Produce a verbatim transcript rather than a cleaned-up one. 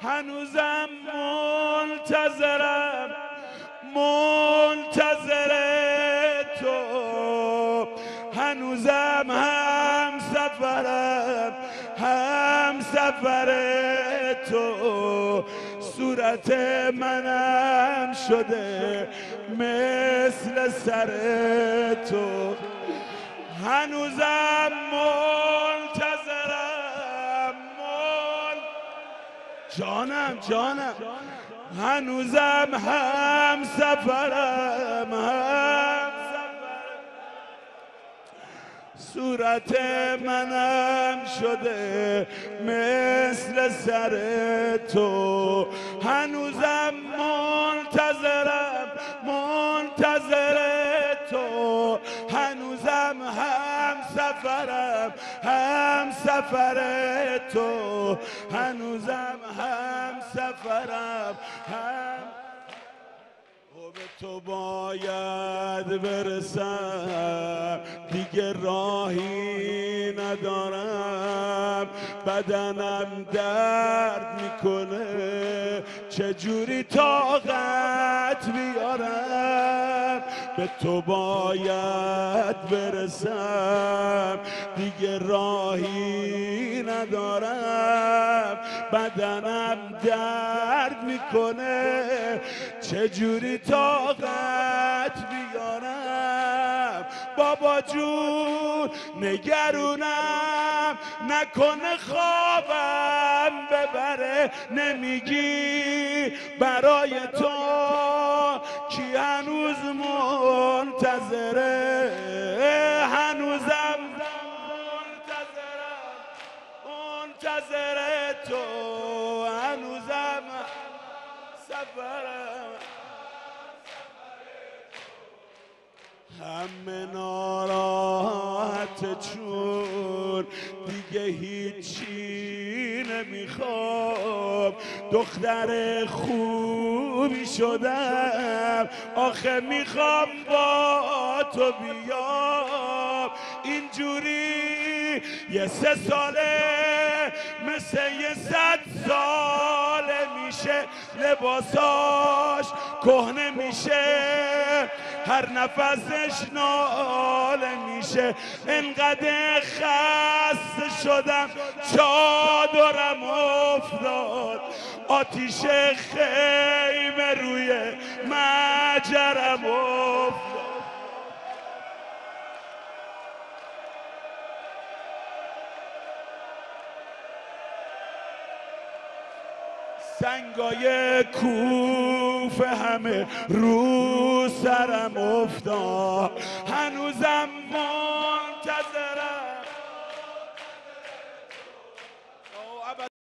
هنوزم منتظرم منتظر تو، هنوزم هم سفرم هم سفر تو، صورت منم شده مثل سر تو، هنوزم منتظرم من... جانم جانم هنوزم هم سفرم هم سفرم، صورت منم شده مثل سر تو، هنوزم منتظرم منتظر تو، هنوزم هم سفرم هم سفر تو، هنوزم هم سفرم هم به تو باید برسم، دیگه راهی ندارم، بدنم درد میکنه چجوری طاقت بیارم، به تو باید برسم دیگه راهی ندارم، بدنم درد میکنه چجوری طاقت بیارم، بابا جون نگرونم نکنه خوابم ببره، نمیگی برای تو کی هنوز منتظره، هنوزم منتظرم منتظر تو، هنوزم سفرم همه ناراحت چون دیگه هیچی نمیخوام، دختر خوبی شدم آخه میخوام با تو بیام، اینجوری یه سه ساله مثل یه صد ساله میشه، لباساش کهنه میشه هر نفسش ناله میشه، انقدر خسته شدم چادرم افتاد، آتیش خیمه روی مجرم افتاد، سنگای کوفه همه رو سرم افتاد،